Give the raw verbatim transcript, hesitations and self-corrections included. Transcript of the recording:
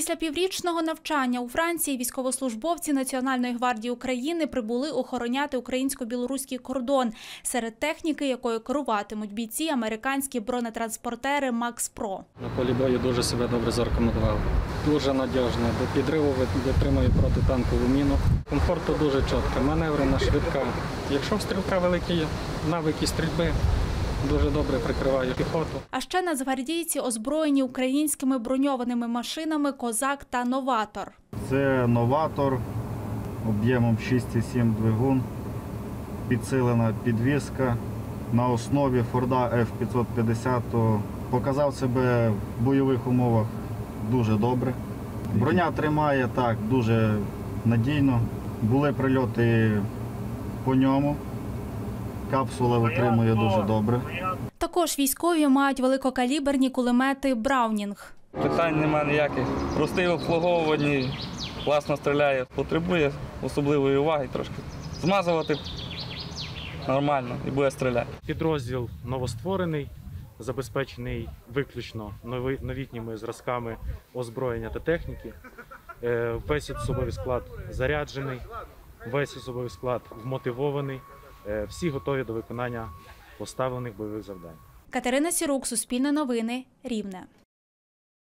Після піврічного навчання у Франції військовослужбовці Національної гвардії України прибули охороняти українсько-білоруський кордон. Серед техніки, якою керуватимуть бійці, американські бронетранспортери «Макс-Про». На полі бою дуже себе добре зарекомендував. Дуже надіжне, до підриву витримує протитанкову міну. Комфорту дуже чітко, маневрена, швидка. Якщо в стрілка великі навики стрільби, дуже добре прикриває піхоту. А ще нацгвардійці озброєні українськими броньованими машинами «Козак» та «Новатор». Це «Новатор» об'ємом шість цілих сім двигун, підсилена підвізка на основі Форда еф п'ятсот п'ятдесят. Показав себе в бойових умовах дуже добре. Броня тримає так дуже надійно. Були прильоти по ньому. Капсула витримує дуже добре. Також військові мають великокаліберні кулемети «Браунінг». Питань немає ніяких. Простий в обслуговуванні, класно стріляє. Потребує особливої уваги трошки. Змазувати нормально і буде стріляти. Підрозділ новостворений, забезпечений виключно новітніми зразками озброєння та техніки. Весь особовий склад заряджений, весь особовий склад вмотивований. Всі готові до виконання поставлених бойових завдань. Катерина Сірук, Суспільне новини, Рівне.